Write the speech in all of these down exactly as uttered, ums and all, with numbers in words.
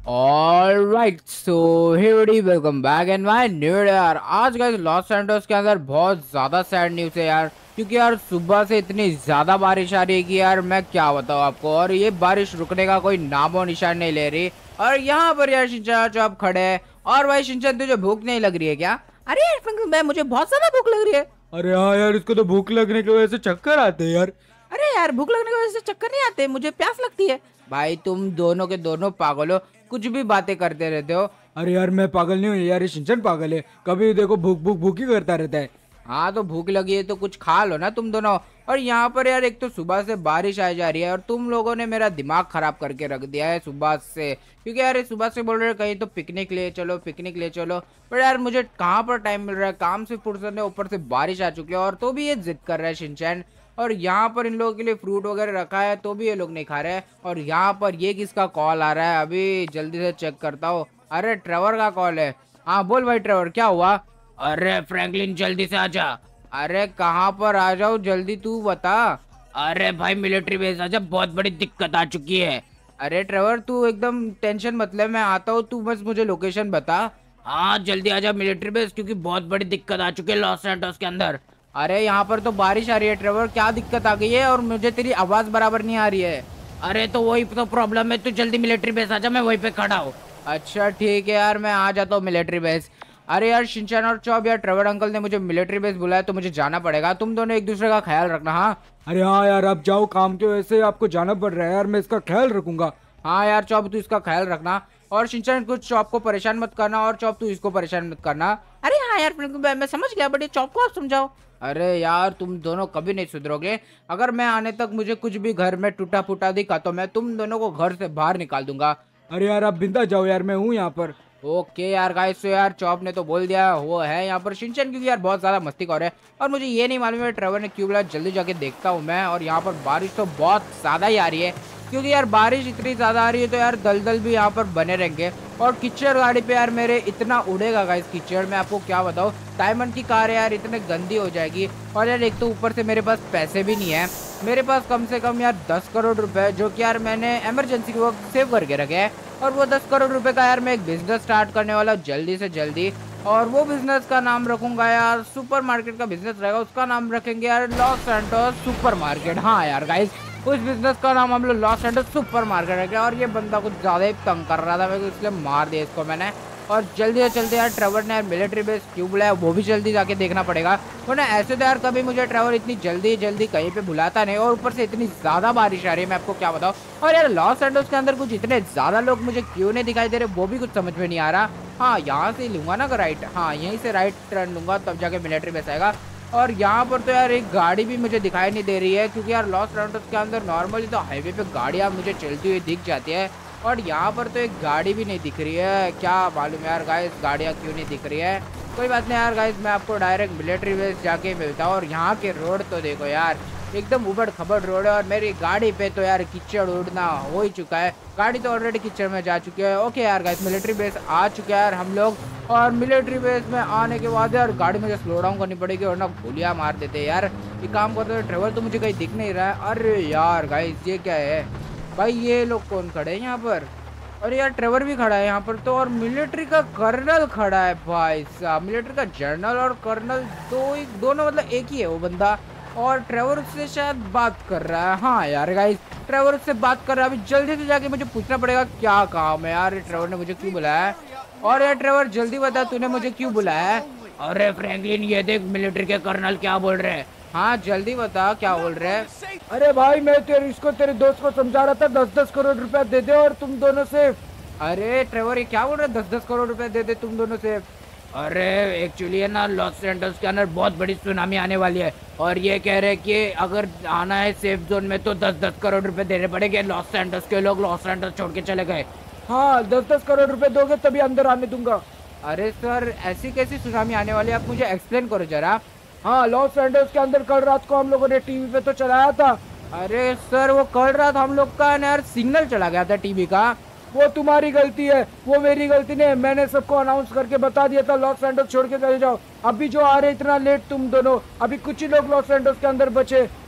Alright so Heidi welcome back and my new यार। आज guys Los Santos के अंदर बहुत ज्यादा सैड न्यूज़ है यार, क्योंकि यार सुबह से इतनी ज्यादा बारिश आ रही है कि यार मैं क्या बताऊँ आपको। और ये बारिश रुकने का कोई नामो निशान नहीं ले रही। और यहाँ पर यार शिनचैन जो आप खड़े हैं, और भाई शिनचैन तुझे भूख नहीं लग रही है क्या? अरे यार मैं मुझे बहुत ज्यादा भूख लग रही है। अरे हाँ यार, इसको तो भूख लगने की वजह से चक्कर आते हैं यार। अरे यार भूख लगने की वजह से चक्कर नहीं आते, मुझे प्यास लगती है। भाई तुम दोनों के दोनों पागल हो, कुछ भी बातें करते रहते हो। अरे यार मैं पागल नहीं हूँ यार, ये शिनचैन पागल है। कभी भी देखो भूख भूख भूख ही करता रहता है। हाँ तो भूख लगी है तो कुछ खा लो ना तुम दोनों। और यहाँ पर यार एक तो सुबह से बारिश आ जा रही है और तुम लोगों ने मेरा दिमाग खराब करके रख दिया है सुबह से, क्योंकि यार ये सुबह से बोल रहे हो कहीं तो पिकनिक ले चलो पिकनिक ले चलो। पर यार मुझे कहाँ पर टाइम मिल रहा है, काम से फुर्सत है, ऊपर से बारिश आ चुकी है और तो भी ये जिद कर रहा है शिनचैन। और यहाँ पर इन लोगों के लिए फ्रूट वगैरह रखा है तो भी ये लोग नहीं खा रहे हैं। और यहाँ पर ये किसका कॉल आ रहा है, अभी जल्दी से चेक करता हूँ। अरे ट्रेवर का कॉल है। हाँ बोल भाई ट्रेवर, क्या हुआ? अरे फ्रैंकलिन जल्दी से आजा। अरे कहाँ पर आ जाओ, जल्दी तू बता। अरे भाई मिलिट्री बेस आजा, बहुत बड़ी दिक्कत आ चुकी है। अरे ट्रेवर तू एकदम टेंशन मत ले, मैं आता हूँ, तू बस मुझे लोकेशन बता। हाँ जल्दी आजा मिलिट्री बेस, क्योंकि बहुत बड़ी दिक्कत आ चुकी है लॉस सैंटोस के अंदर। अरे यहाँ पर तो बारिश आ रही है ट्रेवर, क्या दिक्कत आ गई है? और मुझे तेरी आवाज बराबर नहीं आ रही है। अरे तो वही तो प्रॉब्लम है, तू जल्दी मिलिट्री बेस आजा, मैं वहीं पे खड़ा हूँ। अच्छा ठीक है यार, मैं आ जाता हूँ मिलिट्री बेस। अरे यार शिनचैन और चौब, यार ट्रेवर अंकल ने मुझे मिलिट्री बेस बुलाया तो मुझे जाना पड़ेगा। तुम दोनों एक दूसरे का ख्याल रखना। हाँ अरे हाँ यार, आप जाओ, काम की वजह से आपको जाना पड़ रहा है यार, मैं इसका ख्याल रखूंगा। हाँ यार चौब तू इसका ख्याल रखना। और शिनचैन कुछ चौब को परेशान मत करना, और चौब तू इसको परेशान मत करना। अरे हाँ यार मैं मैं समझ गया, बट ये चौब को आप समझाओ। अरे यार तुम दोनों कभी नहीं सुधरोगे। अगर मैं आने तक मुझे कुछ भी घर में टूटा फूटा दिखा तो मैं तुम दोनों को घर से बाहर निकाल दूंगा। अरे यार आप बिंदा जाओ यार, मैं हूँ यहाँ पर। ओके यार गाइस, तो यार चॉप ने तो बोल दिया वो है यहाँ पर शिनचैन, क्योंकि यार बहुत ज्यादा मस्ती कर रहे हैं। और मुझे ये नहीं मालूम है ट्रेवर ने क्यों बुलाया, जल्दी जाके देखता हूँ मैं। और यहाँ पर बारिश तो बहुत ज्यादा ही आ रही है, क्योंकि यार बारिश इतनी ज्यादा आ रही है तो यार दलदल भी यहाँ पर बने रहेंगे। और कीचड़ गाड़ी पे यार मेरे इतना उड़ेगा गाइस कीचड़, मैं आपको क्या बताऊँ। डायमंड की कार है यार, इतने गंदी हो जाएगी। और यार एक तो ऊपर से मेरे पास पैसे भी नहीं है। मेरे पास कम से कम यार दस करोड़ रुपए, जो कि यार मैंने इमरजेंसी के वक्त सेव करके रखे हैं। और वो दस करोड़ रुपए का यार मैं एक बिजनेस स्टार्ट करने वाला हूँ जल्दी से जल्दी। और वो बिजनेस का नाम रखूंगा यार, सुपर मार्केट का बिजनेस रहेगा, उसका नाम रखेंगे यार लॉस सैंटोस सुपर मार्केट। हाँ यार गाइस, उस बिजनेस का नाम हम लोग लॉस सैंटोस सुपर मार्केट रखेंगे। और ये बंदा कुछ ज्यादा ही तंग कर रहा था मेरे को, इसलिए मार दिया इसको मैंने। और जल्दी से चलते यार ट्रेवर ने यार मिलिट्री बेस क्यों बुलाया वो भी जल्दी जाके देखना पड़ेगा। वरना ऐसे तो यार कभी मुझे ट्रेवर इतनी जल्दी जल्दी कहीं पे बुलाता नहीं। और ऊपर से इतनी ज्यादा बारिश आ रही है, मैं आपको क्या बताऊँ। और यार लॉस सैंटोस के अंदर कुछ इतने ज्यादा लोग मुझे क्यों नहीं दिखाई दे रहे, वो भी कुछ समझ में नहीं आ रहा। हाँ यहाँ से लूंगा ना राइट, हाँ यहीं से राइट टर्न लूंगा, तब जाके मिलिट्री बेस आएगा। और यहाँ पर तो यार एक गाड़ी भी मुझे दिखाई नहीं दे रही है, क्योंकि यार लॉस सैंटोस के अंदर नॉर्मली तो हाईवे पे गाड़ियाँ मुझे चलती हुई दिख जाती है। और यहाँ पर तो एक गाड़ी भी नहीं दिख रही है, क्या मालूम यार गाइस गाड़ियाँ क्यों नहीं दिख रही है। कोई बात नहीं यार गाइस, मैं आपको डायरेक्ट मिलिट्री बेस जाके मिलता हूँ। और यहाँ के रोड तो देखो यार, एकदम उबड़ खबड़ रोड है। और मेरी गाड़ी पे तो यार कीचड़ उड़ना हो ही चुका है, गाड़ी तो ऑलरेडी कीचड़ में जा चुकी है। ओके यार गाइस, मिलिट्री बेस आ चुके हैं यार हम लोग। और मिलिट्री बेस में आने के बाद यार गाड़ी मुझे स्लो डाउन करनी पड़ेगी, वरना गोलियां मार देते हैं यार। ये काम करते हुए ट्रेवल तो मुझे कहीं दिख नहीं रहा है। अरे यार गाइस ये क्या है भाई, ये लोग कौन खड़े हैं यहाँ पर? अरे यार ट्रेवर भी खड़ा है यहाँ पर तो, और मिलिट्री का कर्नल खड़ा है भाई साहब। मिलिट्री का जनरल और कर्नल दो ही, दोनों मतलब एक ही है वो बंदा। और ट्रेवर उससे शायद बात कर रहा है। हाँ यार गाइस, ट्रेवर उससे बात कर रहा है। अभी जल्दी से जाके मुझे पूछना पड़ेगा क्या काम है यार, ट्रेवर ने मुझे क्यों बुलाया है। और यार ट्रेवर जल्दी बता, तूने मुझे क्यों बुलाया है? अरे फ्रैंकलिन ये देख मिलिट्री के कर्नल क्या बोल रहे हैं। हाँ जल्दी बता क्या बोल रहे हैं। अरे भाई मैं तेरे इसको तेरे दोस्त को समझा रहा था, दस दस करोड़ रुपया दे दे और तुम दोनों से। अरे ट्रेवर ये क्या बोल रहे हैं, दस दस करोड़ रुपए दे दे तुम दोनों से? अरे एक्चुअली है ना, लॉस सैंटोस के अंदर बहुत बड़ी सुनामी आने वाली है। और ये कह रहे हैं कि अगर आना है सेफ जोन में तो दस दस करोड़ रुपए देने पड़ेंगे। लॉस सैंटोस के लोग लॉस सैंटोस छोड़ के चले गए। हाँ दस दस करोड़ रुपए दोगे तभी अंदर आने दूंगा। अरे सर ऐसी कैसी सुनामी आने वाली है, आप मुझे एक्सप्लेन करो जरा। हाँ लॉस सैंटोस के अंदर कल रात को हम लोगों ने टीवी पे तो चलाया था। अरे सर वो कल रात हम लोग का ना यार सिग्नल चला गया था टीवी का। वो तुम्हारी गलती है, वो मेरी गलती नहीं है। मैंने सबको अनाउंस करके बता दिया था लॉस सैंटोस छोड़ के चले जाओ। अभी जो आ रहे इतना लेट तुम दोनों, अभी कुछ ही लोग लॉस सैंटोस के अंदर बचे।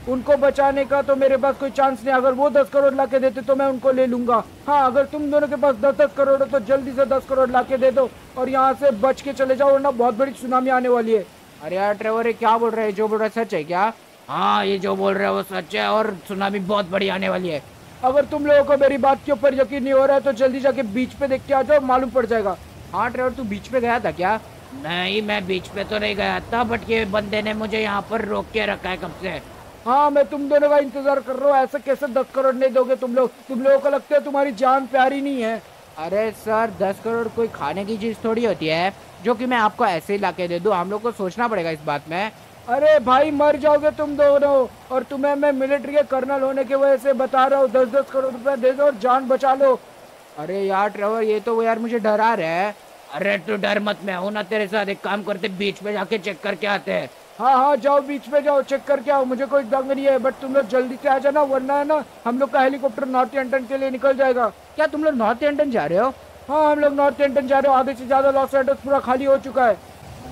उनको बचाने का तो मेरे पास कोई चांस नहीं। अगर वो दस करोड़ ला के देते तो मैं उनको ले लूंगा। हाँ, अगर तुम दोनों के पास दस दस करोड़ हो तो जल्दी से दस करोड़ ला के दे दो और यहाँ से बच के चले जाओ, वरना बहुत बड़ी सुनामी आने वाली है। अरे यार ट्रेवर, ये क्या बोल रहे हैं? जो बोल रहा है सच है क्या? हाँ, ये जो बोल रहे हैं वो सच है और सुनामी बहुत बड़ी आने वाली है। अगर तुम लोगों को मेरी बात के ऊपर यकीन नहीं हो रहा है तो जल्दी जाके बीच पे देख के आ जाओ, मालूम पड़ जाएगा। हाँ ट्रेवर, तू बीच पे गया था क्या? नहीं, मैं बीच पे तो नहीं गया था, बट ये बंदे ने मुझे यहाँ पर रोक के रखा है कब से। हाँ, मैं तुम दोनों का इंतजार कर रहा हूँ। ऐसे कैसे दस करोड़ नहीं दोगे तुम लोग? तुम लोगों को लगता है तुम्हारी जान प्यारी नहीं है? अरे सर, दस करोड़ कोई खाने की चीज थोड़ी होती है जो कि मैं आपको ऐसे ही ला के दे दूँ। हम लोग को सोचना पड़ेगा इस बात में। अरे भाई, मर जाओगे तुम दोनों। और तुम्हें मैं मिलिट्री के कर्नल होने की वजह से बता रहा हूँ, दस दस करोड़ रुपए दे दो और जान बचा लो। अरे यार ट्रेवर, ये तो वो यार मुझे डरा रहा है। अरे तू डर मत, मैं हूं ना तेरे साथ। एक काम करते, बीच में जाके चेक करके आते हैं। हाँ हाँ, जाओ बीच पे जाओ, चेक करके आओ। मुझे कोई दंग नहीं है, बट तुम लोग जल्दी से आ जाना, वरना है ना हम लोग का हेलीकॉप्टर नॉर्थ एंटन के लिए निकल जाएगा। क्या तुम लोग नॉर्थ एंटन जा रहे हो? हाँ, हम लोग नॉर्थ एंटन जा रहे हो। आधे से ज्यादा लॉस एंटस पूरा खाली हो चुका है।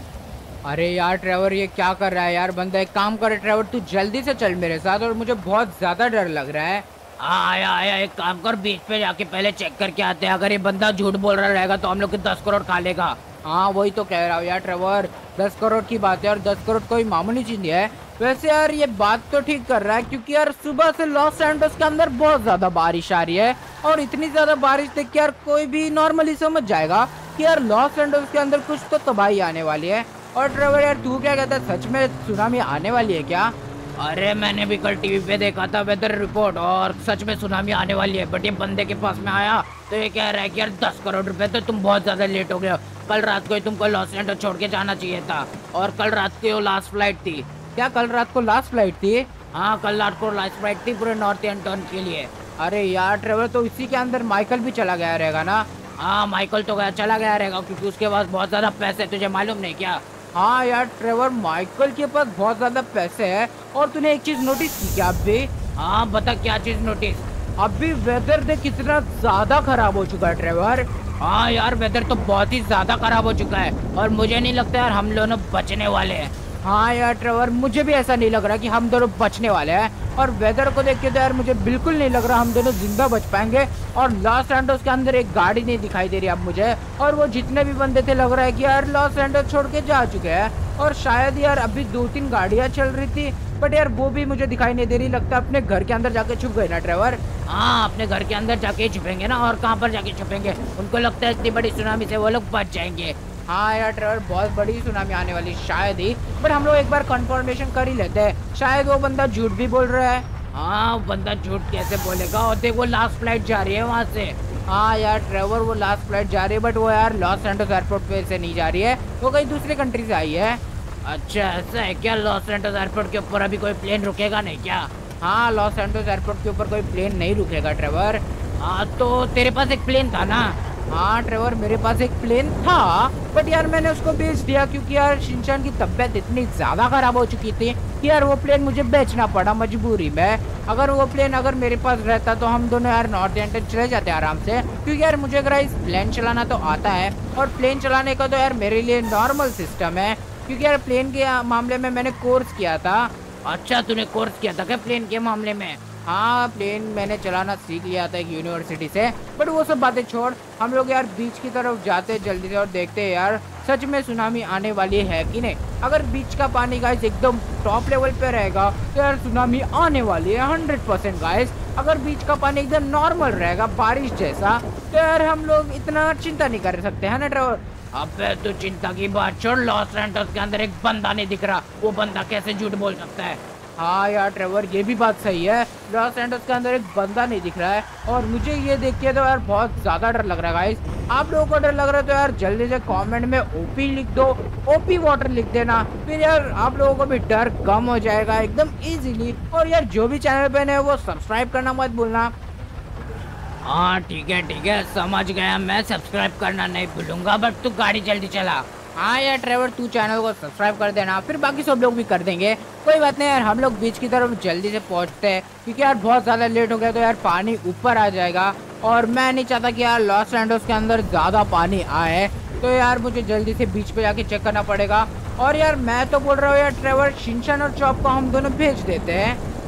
अरे यार ट्रेवर, ये क्या कर रहा है यार बंदा? एक काम करे ट्रेवर, तू जल्दी से चल मेरे साथ, और मुझे बहुत ज्यादा डर लग रहा है। हाँ, आया आया, एक काम कर, बीच पे जाके पहले चेक करके आते हैं। अगर ये बंदा झूठ बोल रहा रहेगा तो हम लोग के दस करोड़ खा लेगा। हाँ, वही तो कह रहा हूँ यार ट्रेवर, दस करोड़ की बात है और दस करोड़ कोई मामूली चीज नहीं है। वैसे यार ये बात तो ठीक कर रहा है, क्योंकि यार सुबह से लॉस एंटोस के अंदर बहुत ज्यादा बारिश आ रही है, और इतनी ज्यादा बारिश देख के यार कोई भी नॉर्मली समझ जाएगा कि यार लॉस एंटोस के अंदर कुछ तो तबाही आने वाली है। और ट्रेवर यार, तू क्या कहता है, सच में सुनामी आने वाली है क्या? अरे मैंने भी कल टीवी पे देखा था वेदर रिपोर्ट, और सच में सुनामी आने वाली है। बट ये बंदे के पास में आया तो ये कह रहा है कि यार दस करोड़ रुपए तो तुम बहुत ज्यादा लेट हो गए हो। कल रात को ही तुमको लॉस एंटोस छोड़ के जाना चाहिए था, और कल रात की वो लास्ट फ्लाइट थी। क्या कल रात को लास्ट फ्लाइट थी? हाँ, कल रात को लास्ट फ्लाइट थी पूरे नॉर्थ एंटन के लिए। अरे यार ट्रेवर, तो इसी के अंदर माइकल भी चला गया रहेगा ना? हाँ, माइकल तो गया चला गया रहेगा, क्योंकि उसके पास बहुत ज्यादा पैसे, तुझे मालूम नहीं क्या? हाँ यार ट्रेवर, माइकल के पास बहुत ज्यादा पैसे है। और तूने एक चीज नोटिस की क्या अभी? हाँ बता, क्या चीज नोटिस? अभी वेदर देख कितना ज्यादा खराब हो चुका है ट्रेवर। हाँ यार, वेदर तो बहुत ही ज्यादा खराब हो चुका है, और मुझे नहीं लगता यार हम दोनों बचने वाले हैं। हाँ यार ट्रेवर, मुझे भी ऐसा नहीं लग रहा कि हम दोनों बचने वाले हैं। और वेदर को देख के तो यार मुझे बिल्कुल नहीं लग रहा हम दोनों जिंदा बच पाएंगे। और लॉस एंटोस के अंदर एक गाड़ी नहीं दिखाई दे रही अब मुझे, और वो जितने भी बंदे थे लग रहा है कि यार लॉस एंटोस छोड़ के जा चुके हैं। और शायद यार अभी दो तीन गाड़ियाँ चल रही थी, बट यार वो भी मुझे दिखाई नहीं दे रही। लगता है अपने घर के अंदर जाके छुप गए ना ट्रेवर? हाँ, अपने घर के अंदर जाके छुपेंगे ना, और कहाँ पर जाके छुपेंगे? उनको लगता है इतनी बड़ी सुनामी से वो लोग बच जाएंगे। हाँ यार ट्रेवर, बहुत बड़ी सुनामी आने वाली शायद ही, बट हम लोग एक बार कंफर्मेशन कर ही लेते हैं। शायद वो बंदा झूठ भी बोल रहा है। हाँ, बंदा झूठ कैसे बोलेगा? और देख, वो लास्ट फ्लाइट जा रही है वहाँ से। हाँ यार ट्रेवर, वो लास्ट फ्लाइट जा रही है, बट वो यार लॉस एंटोस एयरपोर्ट पे से नहीं जा रही है, वो कहीं दूसरी कंट्री से आई है। अच्छा, ऐसा है क्या? लॉस एंटोस एयरपोर्ट के ऊपर अभी कोई प्लेन रुकेगा नहीं क्या? हाँ, लॉस एंटोस एयरपोर्ट के ऊपर कोई प्लेन नहीं रुकेगा ट्रेवर। हाँ, तो तेरे पास एक प्लेन था ना? हाँ ट्रेवर, मेरे पास एक प्लेन था, बट यार मैंने उसको बेच दिया, क्योंकि यार शिनचैन की तबीयत इतनी ज्यादा खराब हो चुकी थी कि यार वो प्लेन मुझे बेचना पड़ा मजबूरी में। अगर वो प्लेन अगर मेरे पास रहता तो हम दोनों यार नॉर्थ एंटन चले जाते आराम से, क्योंकि यार मुझे अगर इस प्लेन चलाना तो आता है, और प्लेन चलाने का तो यार मेरे लिए नॉर्मल सिस्टम है, क्योंकि यार प्लेन के मामले में मैंने कोर्स किया था। अच्छा, तूने कोर्स किया था क्या प्लेन के मामले में? हाँ, प्लेन मैंने चलाना सीख लिया था एक यूनिवर्सिटी से। बट वो सब बातें छोड़, हम लोग यार बीच की तरफ जाते जल्दी से और देखते हैं यार सच में सुनामी आने वाली है कि नहीं। अगर बीच का पानी गाइस एकदम टॉप लेवल पे रहेगा तो यार सुनामी आने वाली है हंड्रेड परसेंट गाइस। अगर बीच का पानी एकदम नॉर्मल रहेगा बारिश जैसा, तो यार हम लोग इतना चिंता नहीं कर सकते, है ना ट्रेवर? अबे तू चिंता की बात छोड़, लॉस एंटोस के अंदर एक बंदा नहीं दिख रहा, वो बंदा कैसे झूठ बोल सकता है? हाँ यार ट्रेवर, ये भी बात सही है, लॉस एंटोस के अंदर एक बंदा नहीं दिख रहा है, और मुझे ये देख के तो यार बहुत ज्यादा डर लग रहा है गाइस। आप लोगों को डर लग रहा है तो यार जल्दी से कमेंट में ओपी लिख दो, ओपी वाटर लिख देना, फिर यार आप लोगों को भी डर कम हो जाएगा एकदम इजीली। और यार जो भी चैनल पे है वो सब्सक्राइब करना मत भूलना। हाँ ठीक है ठीक है, समझ गया, मैं सब्सक्राइब करना नहीं भूलूंगा, बट तू गाड़ी जल्दी चला। हाँ यार ट्रेवर, तू चैनल को सब्सक्राइब कर देना, फिर बाकी सब लोग भी कर देंगे, कोई बात नहीं यार। हम लोग बीच की तरफ जल्दी से पहुंचते हैं, क्योंकि यार बहुत ज़्यादा लेट हो गया तो यार पानी ऊपर आ जाएगा, और मैं नहीं चाहता कि यार लॉस एंटोस के अंदर ज़्यादा पानी आए, तो यार मुझे जल्दी से बीच पे जाके चेक करना पड़ेगा। और यार मैं तो बोल रहा हूँ यार ट्रेवर, शिनचैन और चॉप को हम दोनों भेज देते हैं।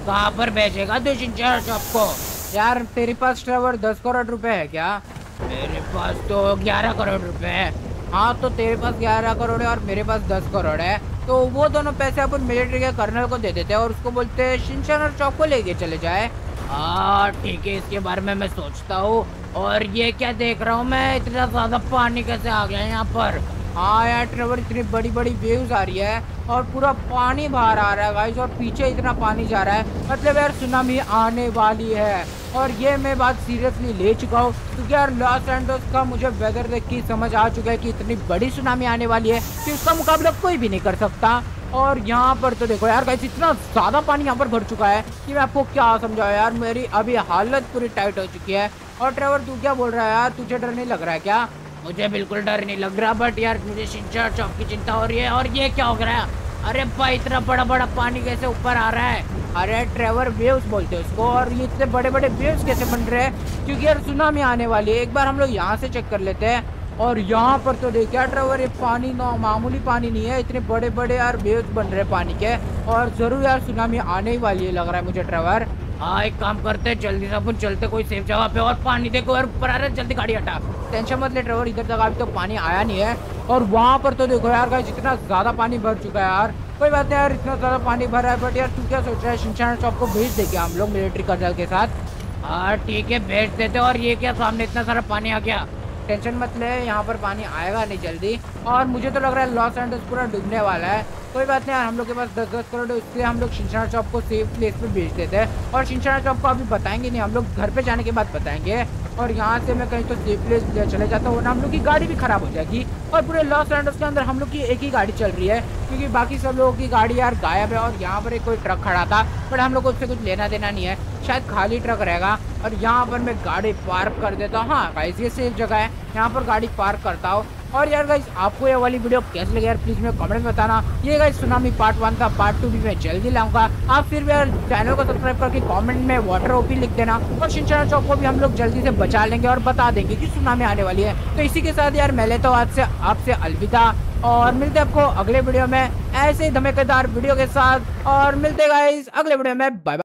कहाँ पर भेजेगा तू शिनचैन शॉप को? यार तेरे पास ट्रेवर दस करोड़ रुपए है क्या? मेरे पास तो ग्यारह करोड़ रुपए है। हाँ तो तेरे पास ग्यारह करोड़ है और मेरे पास दस करोड़ है, तो वो दोनों पैसे अपन मिलिट्री के कर्नल को दे देते हैं और उसको बोलते हैं शिनचैन और चॉप को लेके चले जाए। हाँ ठीक है, इसके बारे में मैं सोचता हूँ। और ये क्या देख रहा हूँ मैं, इतना ज्यादा पानी कैसे आ गया है यहाँ पर? हाँ यार ट्रेवर, इतनी बड़ी बड़ी वेव्स आ रही है और पूरा पानी बाहर आ रहा है गाइस, और पीछे इतना पानी जा रहा है, मतलब यार सुनामी आने वाली है। और ये मैं बात सीरियसली ले चुका हूँ क्योंकि यार लॉस एंजल्स का मुझे वेदर देख के समझ आ चुका है कि इतनी बड़ी सुनामी आने वाली है कि उसका मुकाबला कोई भी नहीं कर सकता। और यहाँ पर तो देखो यार गाइस, इतना ज़्यादा पानी यहाँ पर भर चुका है कि मैं आपको क्या समझाऊं यार, मेरी अभी हालत पूरी टाइट हो चुकी है। और ट्रेवर तू क्या बोल रहा है यार, तुझे डर नहीं लग रहा है क्या? मुझे बिल्कुल डर नहीं लग रहा, बट यार मुझे शिनचैन शॉप की चिंता हो रही है। और ये क्या हो रहा है? अरे भाई इतना बड़ा बड़ा पानी कैसे ऊपर आ रहा है? अरे ट्रेवर, वेव्स बोलते हैं उसको। और ये इतने बड़े बड़े वेव्स कैसे बन रहे हैं? क्योंकि यार सुनामी आने वाली है। एक बार हम लोग यहाँ से चेक कर लेते हैं। और यहाँ पर तो देखिए यार ट्रेवर, ये पानी ना मामूली पानी नहीं है, इतने बड़े बड़े यार वेव्स बन रहे हैं पानी के, और जरूर यार सुनामी आने ही वाली है लग रहा है मुझे ट्रेवर। हाँ एक काम करते हैं, जल्दी से अपन चलते कोई सेफ जगह पे। और पानी देखो यार ऊपर आ रहा है, जल्दी गाड़ी हटा। टेंशन मत ले ट्रेवर, इधर तक अभी तो पानी आया नहीं है। और वहाँ पर तो देखो यार गाइस, इतना ज्यादा पानी भर चुका है यार। कोई बात नहीं यार, इतना ज्यादा पानी भरा है, बट यार तू क्या सोच रहा है, शिनचैन शॉप को भेज देंगे हम लोग मिलिट्री कर्नल के साथ। हाँ ठीक है, भेज देते। और ये क्या सामने इतना सारा पानी आ गया? टेंशन मत ले, यहाँ पर पानी आएगा नहीं जल्दी। और मुझे तो लग रहा है लॉस एंजल्स पूरा डूबने वाला है। कोई बात नहीं यार, हम लोग के पास दस दस करोड़ है, इसलिए हम लोग शिनचैन शॉप को सेफ प्लेस पे भेज देते हैं। और शिनचैन शॉप को अभी बताएंगे नहीं, हम लोग घर पे जाने के बाद बताएंगे। और यहाँ से मैं कहीं तो सेफ प्लेस चले जाता हूँ, वरना हम लोग की गाड़ी भी खराब हो जाएगी। और पूरे लॉस एंजल्स के अंदर हम लोग की एक ही गाड़ी चल रही है, क्योंकि बाकी सब लोगों की गाड़ी यार गायब है। और यहाँ पर एक कोई ट्रक खड़ा था, बट हम लोग को उससे कुछ लेना देना नहीं है, शायद खाली ट्रक रहेगा। और यहाँ पर मैं गाड़ी पार्क कर देता हूँ। हाँ गाइस, ये सेफ जगह है, यहाँ पर गाड़ी पार्क करता हूँ। और यार गाइस, आपको ये वाली वीडियो कैसे लगी यार, प्लीज मेरे कमेंट में बताना। ये गाइस सुनामी पार्ट वन था, पार्ट टू भी मैं जल्दी लाऊंगा। आप फिर भी यार चैनल को सब्सक्राइब करके कमेंट में वाटर ओपी लिख देना। और शिनचैन शॉप को भी हम लोग जल्दी से बचा लेंगे और बता देंगे कि सुनामी आने वाली है। तो इसी के साथ यार मैं लेता हूँ आज से आपसे अलविदा, और मिलते हैं आपको अगले वीडियो में ऐसे ही धमाकेदार वीडियो के साथ। और मिलते गाइस अगले वीडियो में, बाय बाय।